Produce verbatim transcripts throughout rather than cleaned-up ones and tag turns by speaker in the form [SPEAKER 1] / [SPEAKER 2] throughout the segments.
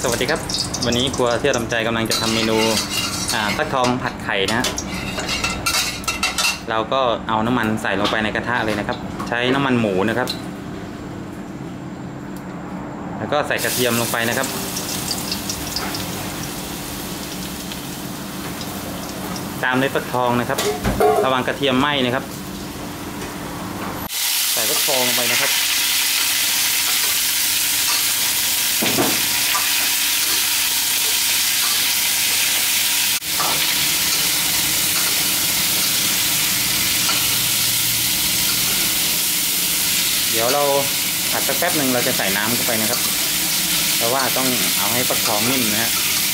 [SPEAKER 1] สวัสดีครับวันนี้ครัวเที่ยวทำใจกำลังจะทำเมนูฟักทองผัดไข่นะฮะเราก็เอาน้ำมันใส่ลงไปในกระทะเลยนะครับใช้น้ำมันหมูนะครับแล้วก็ใส่กระเทียมลงไปนะครับตามด้วยฟักทองนะครับระวังกระเทียมไหม้นะครับใส่ฟักทองลงไปนะครับเดี๋ยวเราผัดสักแป๊บหนึ่งเราจะใส่น้ำเข้าไปนะครับเพราะว่าต้องเอาให้ฟักทองนิ่มนะฮะ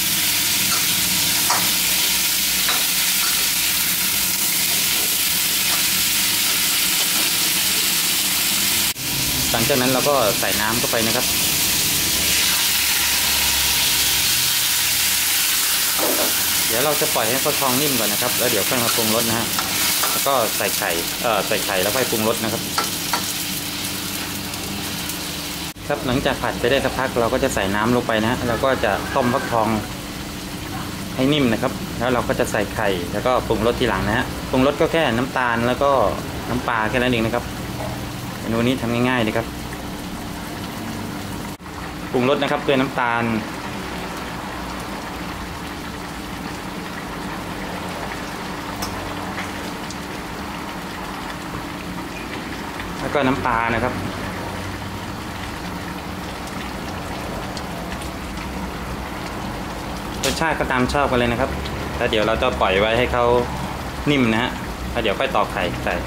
[SPEAKER 1] หลังจากนั้นเราก็ใส่น้ำเข้าไปนะครับเดี๋ยวเราจะปล่อยให้ฟักทองนิ่มก่อนนะครับแล้วเดี๋ยวค่อยมาปรุงรสนะฮะแล้วก็ใส่ไข่เอ่อใส่ไข่แล้วค่อยปรุงรสนะครับครับหลังจากผัดไปได้สักพักเราก็จะใส่น้ำลงไปนะแล้วก็จะต้มฟักทองให้นิ่มนะครับแล้วเราก็จะใส่ไข่แล้วก็ปรุงรสทีหลังนะฮะปรุงรสก็แค่น้ำตาลแล้วก็น้ำปลาแค่นั้นเองนะครับเมนูนี้ทำง่ายๆเลยครับปรุงรสนะครับด้วยน้ำตาลแล้วก็น้ำปลานะครับรสชาติก็ตามชอบกันเลยนะครับแล้วเดี๋ยวเราจะปล่อยไว้ให้เขานิ่มนะฮะแล้วเดี๋ยวค่อยตอกไข่ใส่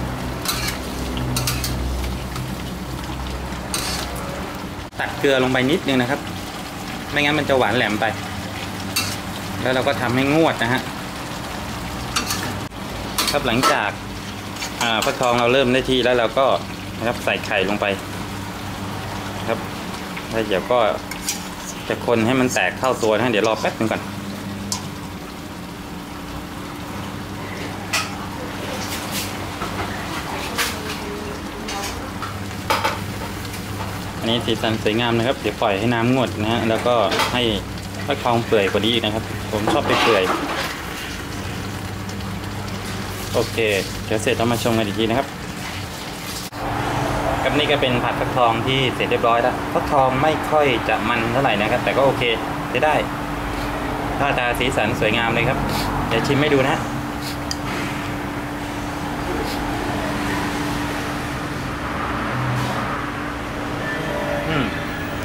[SPEAKER 1] ตัดเกลือลงไปนิดนึงนะครับไม่งั้นมันจะหวานแหลมไปแล้วเราก็ทำให้งวดนะฮะครับหลังจากฟักทองเราเริ่มได้ที่แล้วเราก็นะครับใส่ไข่ลงไปครับแล้วเดี๋ยวก็จะคนให้มันแตกเข้าตัวนะเดี๋ยวรอแป๊บนึงก่อนอันนี้สีสันสวยงามนะครับเดี๋ยวปล่อยให้น้ำงวดนะฮะแล้วก็ให้ฟักทองเปื่อยกว่านี้อีกนะครับผมชอบไปเปื่อยโอเคเดี๋ยวเสร็จเรามาชมกันอีกทีนะครับครับนี่ก็เป็นผัดฟักทองที่เสร็จเรียบร้อยแล้วฟักทองไม่ค่อยจะมันเท่าไหร่นะครับแต่ก็โอเคใช้ได้หน้าตาสีสันสวยงามเลยครับเดี๋ยวชิมให้ดูนะอืม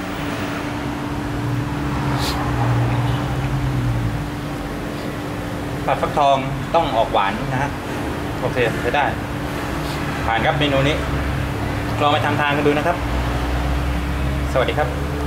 [SPEAKER 1] ผัดฟักทองต้องออกหวานนะฮะโอเคใช้ได้ผ่านครับเมนูนี้ลองไปทำทานกันดูนะครับสวัสดีครับ